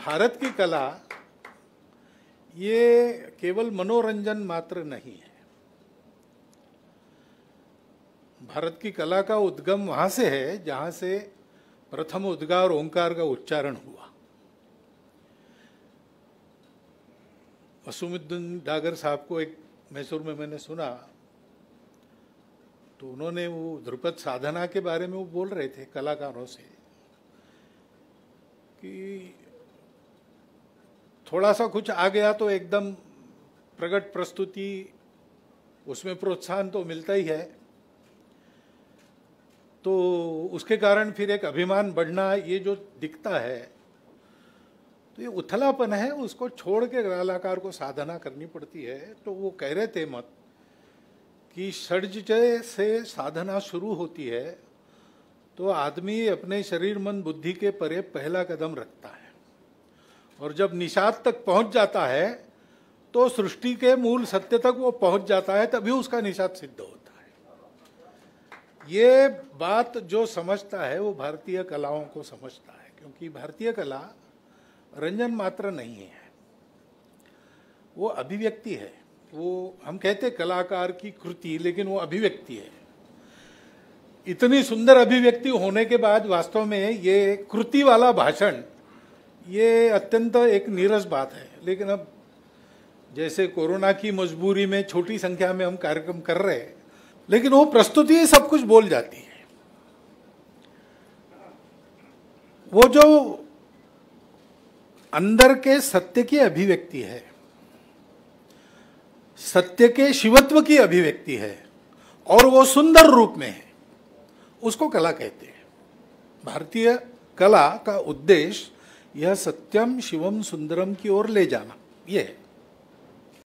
भारत की कला ये केवल मनोरंजन मात्र नहीं है। भारत की कला का उद्गम वहां से है जहां से प्रथम उद्गार ओंकार का उच्चारण हुआ। वसुमुद्दीन डागर साहब को एक मैसूर में मैंने सुना, तो उन्होंने वो ध्रुपद साधना के बारे में वो बोल रहे थे कलाकारों से कि थोड़ा सा कुछ आ गया तो एकदम प्रकट प्रस्तुति, उसमें प्रोत्साहन तो मिलता ही है, तो उसके कारण फिर एक अभिमान बढ़ना ये जो दिखता है, तो ये उथलापन है, उसको छोड़ के कलाकार को साधना करनी पड़ती है। तो वो कह रहे थे मत कि षड्जय से साधना शुरू होती है तो आदमी अपने शरीर मन बुद्धि के परे पहला कदम रखता है, और जब निषाद तक पहुंच जाता है तो सृष्टि के मूल सत्य तक वो पहुंच जाता है, तभी उसका निषाद सिद्ध होता है। ये बात जो समझता है वो भारतीय कलाओं को समझता है, क्योंकि भारतीय कला रंजन मात्र नहीं है, वो अभिव्यक्ति है। वो हम कहते कलाकार की कृति, लेकिन वो अभिव्यक्ति है। इतनी सुंदर अभिव्यक्ति होने के बाद वास्तव में ये कृति वाला भाषण ये अत्यंत एक नीरस बात है। लेकिन अब जैसे कोरोना की मजबूरी में छोटी संख्या में हम कार्यक्रम कर रहे हैं, लेकिन वो प्रस्तुति सब कुछ बोल जाती है। वो जो अंदर के सत्य की अभिव्यक्ति है, सत्य के शिवत्व की अभिव्यक्ति है, और वो सुंदर रूप में है, उसको कला कहते हैं। भारतीय कला का उद्देश्य यह सत्यम शिवम सुंदरम की ओर ले जाना, ये है।